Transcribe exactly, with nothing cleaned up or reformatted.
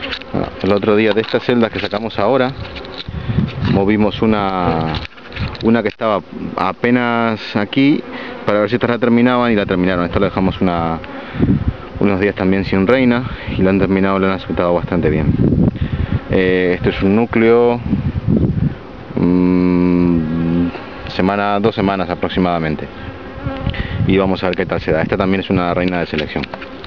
El otro día de estas celdas que sacamos ahora, movimos una una que estaba apenas aquí para ver si estas la terminaban y la terminaron. Esto lo dejamos una, unos días también sin reina y lo han terminado, lo han aceptado bastante bien. Eh, esto es un núcleo, mmm, semana, dos semanas aproximadamente, y vamos a ver qué tal se da. Esta también es una reina de selección.